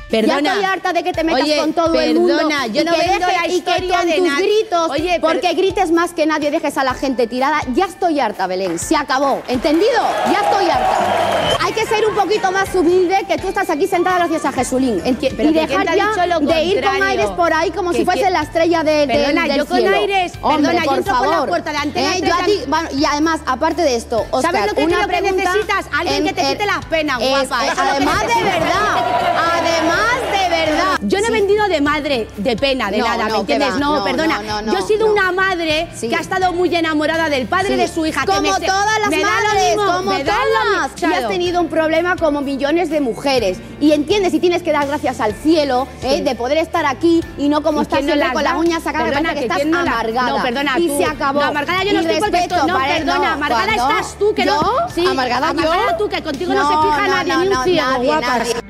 Perdona. Ya estoy harta de que te metas con todo el mundo. Perdona, yo no vendo la historia de tus nadie. gritos, Oye, porque grites más que nadie, dejes a la gente tirada. Ya estoy harta, Belén. Se acabó. ¿Entendido? Ya estoy harta. Hay que ser un poquito más humilde, que tú estás aquí sentada gracias a Jesulín. Y dejar ya de ir con Aires por ahí como si fuese la estrella del Perdona, del yo con cielo. Aires, Hombre, perdona, yo por entro por favor. la puerta de Antena 3. Yo a ti, bueno, y además, aparte de esto, Óscar, ¿sabes lo que una creo que pregunta necesitas? Alguien que te quite las penas, guapa. Eso es lo que Además de necesitas. verdad, además de verdad. Yo no he vendido de madre, de pena, de nada, ¿me entiendes? No, perdona. Yo he sido una madre que ha estado muy enamorada del padre de su hija. Como todas las madres, como todas. Y has Claro. tenido un problema como millones de mujeres. Y entiendes, y tienes que dar gracias al cielo de poder estar aquí y no como estás siempre con las uñas sacadas, Perdona, que estás amargada. No, perdona, y tú. se acabó. No, amargada yo no Y estoy porque respeto, no, perdona, amargada ¿cuándo? estás tú, que ¿Yo? no. Sí, ¿Amargada yo? tú, que contigo no se fija nadie, ni un ciego, nadie, guapa. nadie.